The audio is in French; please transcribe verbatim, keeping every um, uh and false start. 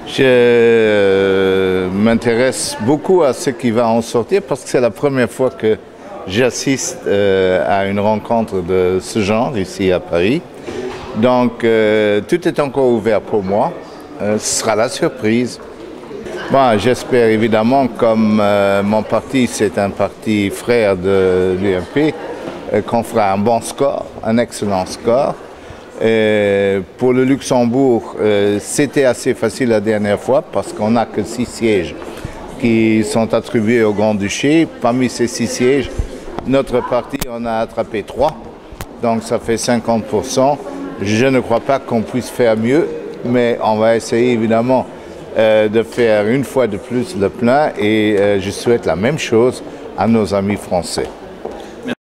Je m'intéresse beaucoup à ce qui va en sortir parce que c'est la première fois que j'assiste euh, à une rencontre de ce genre ici à Paris. Donc euh, tout est encore ouvert pour moi. Euh, ce sera la surprise. Bon, j'espère évidemment, comme euh, mon parti, c'est un parti frère de l'U M P, euh, qu'on fera un bon score, un excellent score. Et pour le Luxembourg, euh, c'était assez facile la dernière fois parce qu'on n'a que six sièges qui sont attribués au Grand-Duché. Parmi ces six sièges, notre parti en a attrapé trois, donc ça fait cinquante pour cent. Je ne crois pas qu'on puisse faire mieux, mais on va essayer évidemment euh, de faire une fois de plus le plein et euh, je souhaite la même chose à nos amis français.